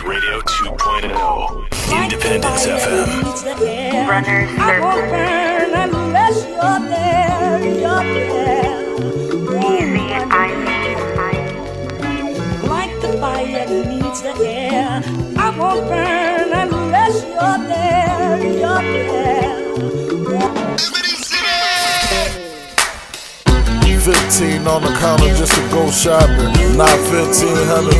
News Radio 2.0, Independence FM. Runners I won't burn unless you're there, Easy, like the fire needs the air. I won't burn unless you're there, 15 on the counter just to go shopping. Not 1500,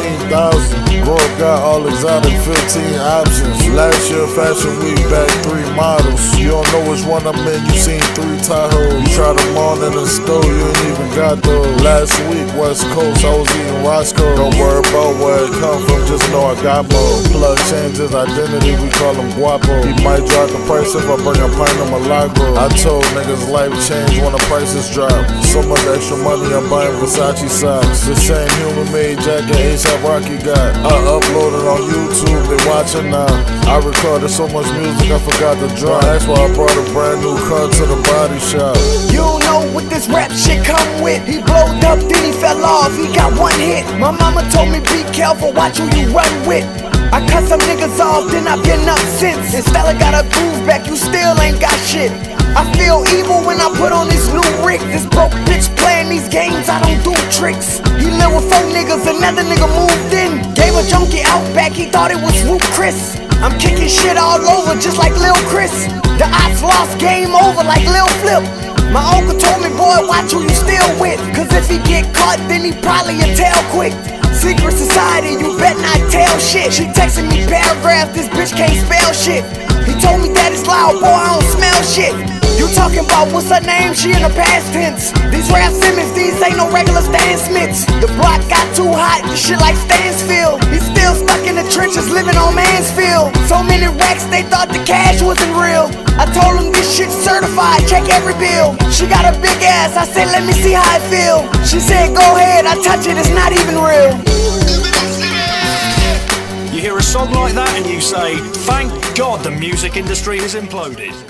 15,000. Bro got all exotic 15 options. Last year Fashion Week back 3 models. You don't know which one I'm in, you seen 3 Tahoes. You tried them on in the store, you ain't even got those. Last week West Coast, I was eating Roscoe. Don't worry about where it come from, just know I got more. Plug changed his identity, we call him Guapo. He might drop the price if I bring a pint of Milagro. I told niggas life change when the prices drop. So much extra money, I'm buying Versace socks. The same human-made jacket A$AP Rocky got. I uploaded on YouTube, they watching now. I recorded so much music, I forgot to drive. That's why I brought a brand new car to the body shop. You don't know what this rap shit come with. He blowed up, then he fell off, he got one hit. My mama told me be careful, watch who you run with. I cut some niggas off, then I've been up since. And Stella got her groove back, you still ain't got shit. I feel evil when I put on this new rig. This broke bitch playing these games, I don't do tricks. He lived with 4 niggas, another nigga moved in. Gave a junkie out back, he thought it was Root Chris. I'm kicking shit all over just like Lil Chris. The ops lost, game over like Lil Flip. My uncle told me, boy, watch who you still with. Cause if he get caught, then he probably a tell quick. Secret society, you bet not tell shit. She texting me paragraphs, this bitch can't spell shit. He told me that it's loud, boy, I don't smell shit. You talking about what's her name? She in the past tense. These Rap Simmons, these ain't no regular Stan Smiths. The block got too hot, this shit like Stansfield. He's still stuck in the trenches, living on Mansfield. So many racks, they thought the cash wasn't real. I told him this shit's certified, check every bill. She got a big ass, I said let me see how it feel. She said go ahead, I touch it, it's not even real. You hear a song like that and you say, thank God the music industry has imploded.